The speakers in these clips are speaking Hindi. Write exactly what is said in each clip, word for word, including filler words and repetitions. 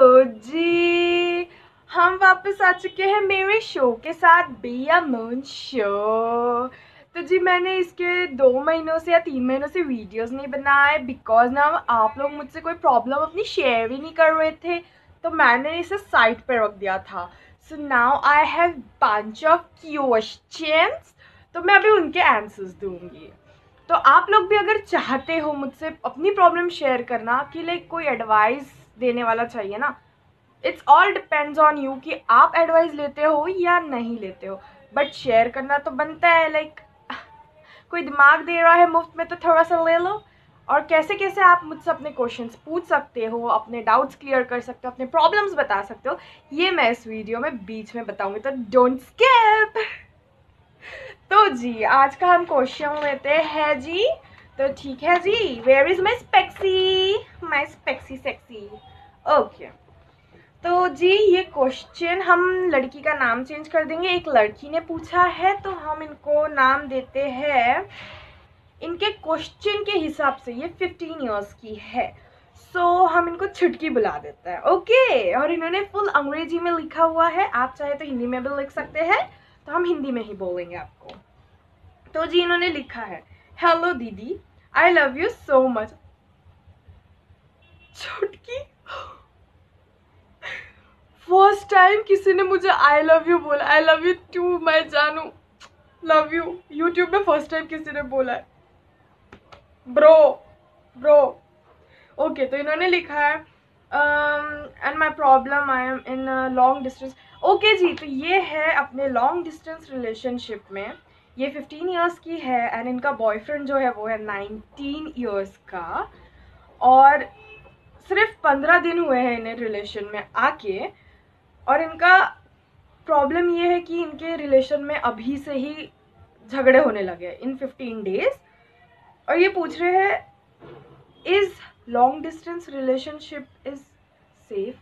तो जी हम वापस आ चुके हैं मेरे शो के साथ, बी अ मून शो। तो जी मैंने इसके दो महीनों से या तीन महीनों से वीडियोस नहीं बनाए बिकॉज ना आप लोग मुझसे कोई प्रॉब्लम अपनी शेयर भी नहीं कर रहे थे, तो मैंने इसे साइड पे रख दिया था। So now I have bunch of questions, तो मैं अभी उनके आंसर्स दूंगी। तो आप लोग भी अगर चाहते हो मुझसे अपनी प्रॉब्लम शेयर करना कि लाइक कोई एडवाइस देने वाला चाहिए ना, it's all depends on you कि आप एडवाइस लेते हो या नहीं लेते हो, बट शेयर करना तो बनता है। लाइक कोई दिमाग दे रहा है मुफ्त में तो थोड़ा सा ले लो। और कैसे कैसे आप मुझसे अपने क्वेश्चंस पूछ सकते हो, अपने डाउट्स क्लियर कर सकते हो, अपने प्रॉब्लम्स बता सकते हो, ये मैं इस वीडियो में बीच में बताऊंगी, तो डोंट स्किप। तो जी आज का हम क्वेश्चन लेते हैं जी। तो ठीक है जी, where is my specsy, my specsy sexy. Okay, तो जी ये क्वेश्चन हम लड़की का नाम चेंज कर देंगे। एक लड़की ने पूछा है तो हम इनको नाम देते हैं इनके क्वेश्चन के हिसाब से। ये फिफ्टीन इयर्स की है, सो so, हम इनको छुटकी बुला देते हैं। ओके, और इन्होंने फुल अंग्रेजी में लिखा हुआ है, आप चाहे तो हिंदी में भी लिख सकते हैं, तो हम हिंदी में ही बोलेंगे आपको। तो जी इन्होंने लिखा है, हेलो दीदी, I love you so much. छुटकी, फर्स्ट टाइम किसी ने मुझे आई लव यू बोला। आई लव यू टू मैं जानू, लव यू। यूट्यूब में फर्स्ट टाइम किसी ने बोला है, ब्रो ब्रो। ओके, तो इन्होंने लिखा है and my problem I am in long distance. Okay जी, तो ये है अपने लॉन्ग डिस्टेंस रिलेशनशिप में। ये फिफ्टीन इयर्स की है एंड इनका बॉयफ्रेंड जो है वो है नाइनटीन इयर्स का, और सिर्फ पंद्रह दिन हुए हैं इन्हें रिलेशन में आके। और इनका प्रॉब्लम ये है कि इनके रिलेशन में अभी से ही झगड़े होने लगे इन फिफ्टीन डेज। और ये पूछ रहे हैं, is long distance relationship is safe?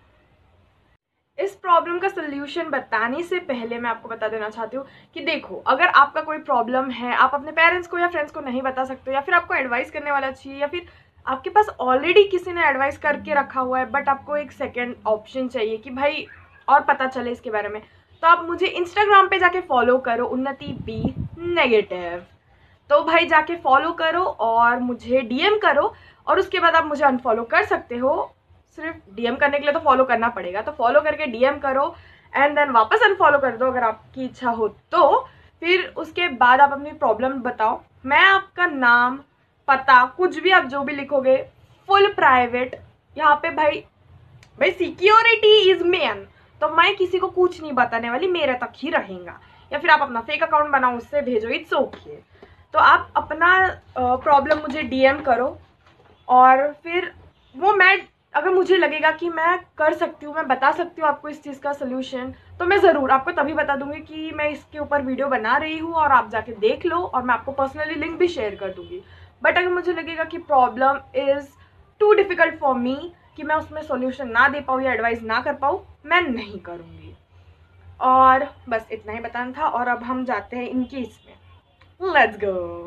इस प्रॉब्लम का सोल्यूशन बताने से पहले मैं आपको बता देना चाहती हूँ कि देखो, अगर आपका कोई प्रॉब्लम है, आप अपने पेरेंट्स को या फ्रेंड्स को नहीं बता सकते, या फिर आपको एडवाइस करने वाला चाहिए, या फिर आपके पास ऑलरेडी किसी ने एडवाइस करके रखा हुआ है बट आपको एक सेकेंड ऑप्शन चाहिए कि भाई और पता चले इसके बारे में, तो आप मुझे इंस्टाग्राम पे जाके फॉलो करो, उन्नति बी नेगेटिव। तो भाई जाके फॉलो करो और मुझे डीएम करो, और उसके बाद आप मुझे अनफॉलो कर सकते हो। सिर्फ डीएम करने के लिए तो फॉलो करना पड़ेगा, तो फॉलो करके डीएम करो एंड देन वापस अनफॉलो कर दो अगर आपकी इच्छा हो तो। फिर उसके बाद आप अपनी प्रॉब्लम बताओ, मैं आपका नाम, पता, कुछ भी आप जो भी लिखोगे फुल प्राइवेट। यहाँ पे भाई भाई सिक्योरिटी इज मेन, तो मैं किसी को कुछ नहीं बताने वाली, मेरे तक ही रहेगा। या फिर आप अपना फेक अकाउंट बनाओ, उससे भेजो, इट्स ओके। तो आप अपना प्रॉब्लम मुझे डीएम करो, और फिर वो मैं, अगर मुझे लगेगा कि मैं कर सकती हूँ, मैं बता सकती हूँ आपको इस चीज़ का सोल्यूशन, तो मैं ज़रूर आपको तभी बता दूंगी कि मैं इसके ऊपर वीडियो बना रही हूँ और आप जाके देख लो, और मैं आपको पर्सनली लिंक भी शेयर कर दूंगी। बट अगर मुझे लगेगा कि problem is too difficult for me, कि मैं उसमें सोल्यूशन ना दे पाऊँ या एडवाइस ना कर पाऊँ, मैं नहीं करूँगी। और बस इतना ही बताना था, और अब हम जाते हैं इनकी इसमें। Let's go.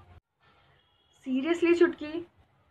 सीरियसली छुटकी,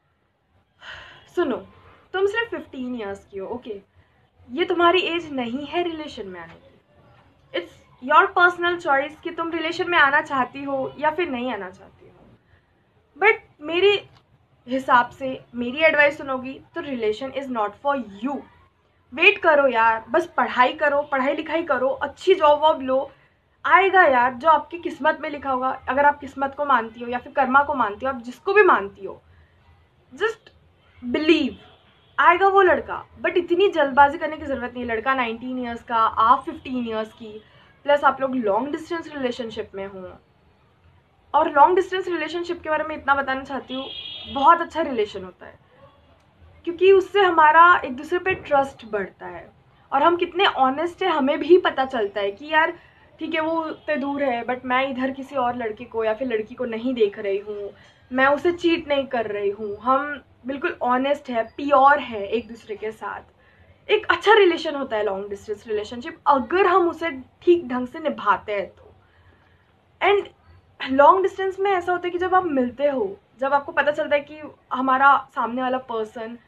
सुनो, तुम सिर्फ फिफ्टीन ईयर्स की हो, ओके? ये तुम्हारी एज नहीं है रिलेशन में आने की। इट्स योर पर्सनल चॉइस कि तुम रिलेशन में आना चाहती हो या फिर नहीं आना चाहती हो। बट मेरे हिसाब से मेरी एडवाइस सुनोगी तो relation is not for you. Wait करो यार, बस पढ़ाई करो, पढ़ाई लिखाई करो, अच्छी जॉब वॉब लो, आएगा यार जो आपकी किस्मत में लिखा होगा। अगर आप किस्मत को मानती हो या फिर कर्मा को मानती हो, आप जिसको भी मानती हो, जस्ट बिलीव, आएगा वो लड़का। बट इतनी जल्दबाजी करने की ज़रूरत नहीं। लड़का नाइनटीन ईयर्स का, आप फिफ्टीन ईयर्स की, प्लस आप लोग लॉन्ग डिस्टेंस रिलेशनशिप में हो। और लॉन्ग डिस्टेंस रिलेशनशिप के बारे में इतना बताना चाहती हूँ, बहुत अच्छा रिलेशन होता है, क्योंकि उससे हमारा एक दूसरे पे ट्रस्ट बढ़ता है, और हम कितने ऑनेस्ट है हमें भी पता चलता है कि यार ठीक है वो उतने दूर है बट मैं इधर किसी और लड़के को या फिर लड़की को नहीं देख रही हूँ, मैं उसे चीट नहीं कर रही हूँ। हम बिल्कुल ऑनेस्ट है, प्योर है एक दूसरे के साथ। एक अच्छा रिलेशन होता है लॉन्ग डिस्टेंस रिलेशनशिप, अगर हम उसे ठीक ढंग से निभाते हैं तो। एंड लॉन्ग डिस्टेंस में ऐसा होता है कि जब आप मिलते हो, जब आपको पता चलता है कि हमारा सामने वाला पर्सन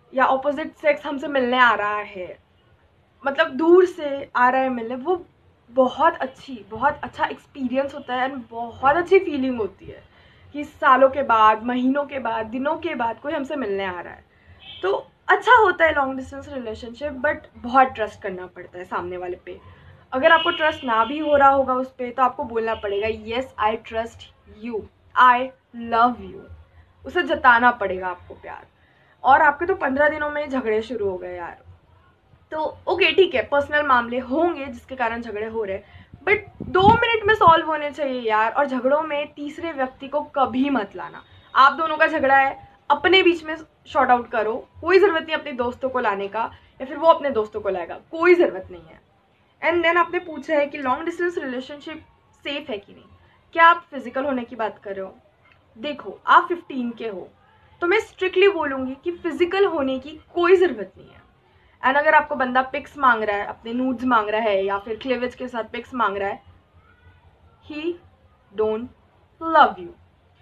या ऑपोजिट सेक्स हमसे मिलने आ रहा है, मतलब दूर से आ रहा है मिलने, वो बहुत अच्छी बहुत अच्छा एक्सपीरियंस होता है एंड बहुत अच्छी फीलिंग होती है कि सालों के बाद, महीनों के बाद, दिनों के बाद कोई हमसे मिलने आ रहा है। तो अच्छा होता है लॉन्ग डिस्टेंस रिलेशनशिप, बट बहुत ट्रस्ट करना पड़ता है सामने वाले पे। अगर आपको ट्रस्ट ना भी हो रहा होगा उस पर, तो आपको बोलना पड़ेगा yes I trust you, I love you, उसे जताना पड़ेगा आपको प्यार। और आपके तो पंद्रह दिनों में झगड़े शुरू हो गए यार, तो ओके ठीक है, पर्सनल मामले होंगे जिसके कारण झगड़े हो रहे, बट दो मिनट में सॉल्व होने चाहिए यार। और झगड़ों में तीसरे व्यक्ति को कभी मत लाना। आप दोनों का झगड़ा है, अपने बीच में शॉर्ट आउट करो, कोई ज़रूरत नहीं अपने दोस्तों को लाने का, या फिर वो अपने दोस्तों को लाएगा, कोई ज़रूरत नहीं है। एंड देन आपने पूछा है कि लॉन्ग डिस्टेंस रिलेशनशिप सेफ है कि नहीं, क्या आप फिजिकल होने की बात कर रहे हो? देखो, आप फिफ्टीन के हो, तो मैं स्ट्रिक्टली बोलूँगी कि फिजिकल होने की कोई ज़रूरत नहीं है। एंड अगर आपको बंदा पिक्स मांग रहा है, अपने नूड्स मांग रहा है, या फिर क्लेवेज के साथ पिक्स मांग रहा है, ही डोंट लव यू,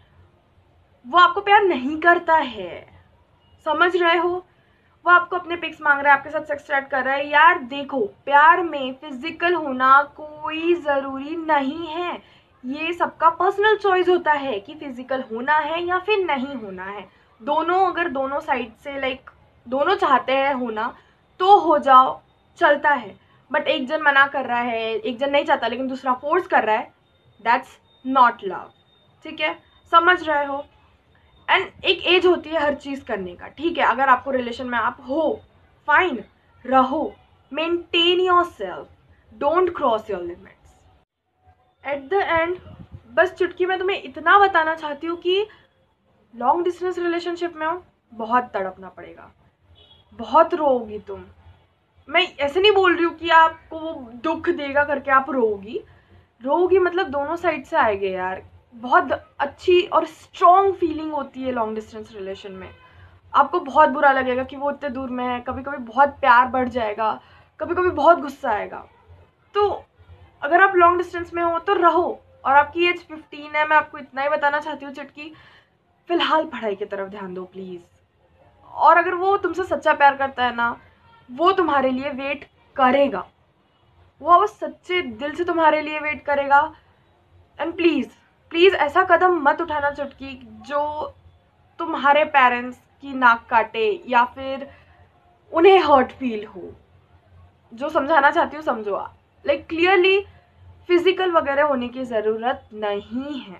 वो आपको प्यार नहीं करता है, समझ रहे हो? वो आपको अपने पिक्स मांग रहा है, आपके साथ सेक्स स्टार्ट कर रहा है। यार देखो, प्यार में फिजिकल होना कोई ज़रूरी नहीं है, ये सबका पर्सनल चॉइस होता है कि फिजिकल होना है या फिर नहीं होना है। दोनों, अगर दोनों साइड से लाइक दोनों चाहते हैं होना, तो हो जाओ, चलता है। बट एक जन मना कर रहा है, एक जन नहीं चाहता लेकिन दूसरा फोर्स कर रहा है, दैट्स नॉट लव, ठीक है? समझ रहे हो? एंड एक एज होती है हर चीज़ करने का, ठीक है? अगर आपको रिलेशन में आप हो, फाइन, रहो, maintain yourself, don't cross your limits. At the end बस चुटकी में तुम्हें इतना बताना चाहती हूँ कि लॉन्ग डिस्टेंस रिलेशनशिप में हो, बहुत तड़पना पड़ेगा, बहुत रोओगी तुम। मैं ऐसे नहीं बोल रही हूँ कि आपको वो दुख देगा करके आप रोओगी, रोओगी मतलब दोनों साइड से आएंगे यार। बहुत अच्छी और स्ट्रॉन्ग फीलिंग होती है लॉन्ग डिस्टेंस रिलेशन में। आपको बहुत बुरा लगेगा कि वो इतने दूर में है, कभी कभी बहुत प्यार बढ़ जाएगा, कभी कभी बहुत गुस्सा आएगा। तो अगर आप लॉन्ग डिस्टेंस में हो तो रहो, और आपकी एज फिफ्टीन है, मैं आपको इतना ही बताना चाहती हूँ चुटकी, फिलहाल पढ़ाई की तरफ ध्यान दो प्लीज़। और अगर वो तुमसे सच्चा प्यार करता है ना, वो तुम्हारे लिए वेट करेगा, वो सच्चे दिल से तुम्हारे लिए वेट करेगा। एंड प्लीज़ प्लीज़ ऐसा कदम मत उठाना चुटकी जो तुम्हारे पेरेंट्स की नाक काटे या फिर उन्हें हर्ट फील हो। जो समझाना चाहती हूँ समझो, लाइक क्लियरली फिजिकल वगैरह होने की ज़रूरत नहीं है।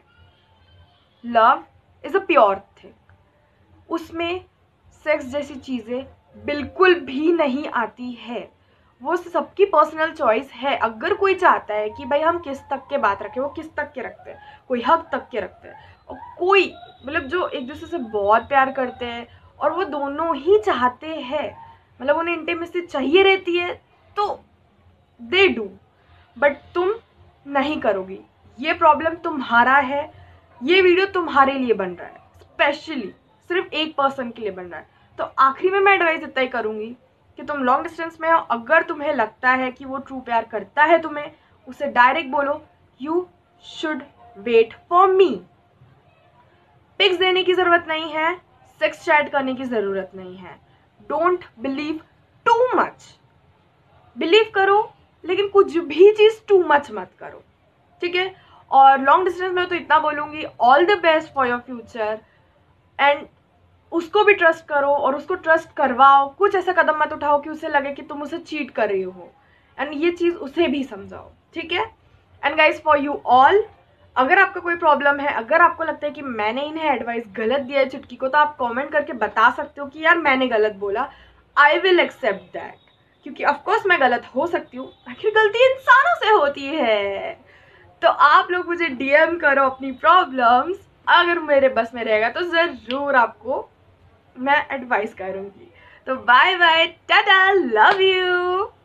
Love is a pure thing, उसमें सेक्स जैसी चीज़ें बिल्कुल भी नहीं आती है। वो सबकी पर्सनल चॉइस है। अगर कोई चाहता है कि भाई हम किस तक के बात रखें, वो किस तक के रखते हैं, कोई हक तक के रखते हैं, और कोई मतलब जो एक दूसरे से बहुत प्यार करते हैं और वो दोनों ही चाहते हैं, मतलब उन्हें इंटीमेसी चाहिए रहती है, तो दे डू। बट तुम नहीं करोगी, ये प्रॉब्लम तुम्हारा है, ये वीडियो तुम्हारे लिए बन रहा है, स्पेशली सिर्फ एक पर्सन के लिए बन रहा है। तो आखिरी में मैं एडवाइस इतना ही करूँगी कि तुम लॉन्ग डिस्टेंस में हो, अगर तुम्हें लगता है कि वो ट्रू प्यार करता है तुम्हें, उसे डायरेक्ट बोलो you should wait for me. Pics देने की ज़रूरत नहीं है, सेक्स चैट करने की ज़रूरत नहीं है। Don't believe too much, believe करो लेकिन कुछ भी चीज़ टू मच मत करो, ठीक है? और लॉन्ग डिस्टेंस में तो इतना बोलूँगी, all the best for your future. And उसको भी ट्रस्ट करो और उसको ट्रस्ट करवाओ, कुछ ऐसा कदम मत उठाओ कि उसे लगे कि तुम उसे चीट कर रही हो, एंड ये चीज़ उसे भी समझाओ, ठीक है? And guys for you all, अगर आपका कोई प्रॉब्लम है, अगर आपको लगता है कि मैंने इन्हें एडवाइस गलत दिया है चुटकी को, तो आप कमेंट करके बता सकते हो कि यार मैंने गलत बोला, आई विल एक्सेप्ट दैट, क्योंकि ऑफकोर्स मैं गलत हो सकती हूँ, आखिर गलती इंसानों से होती है। तो आप लोग मुझे डीएम करो अपनी प्रॉब्लम्स, अगर मेरे बस में रहेगा तो ज़रूर आपको मैं एडवाइस करूँगी। तो bye bye, ta ta, love you.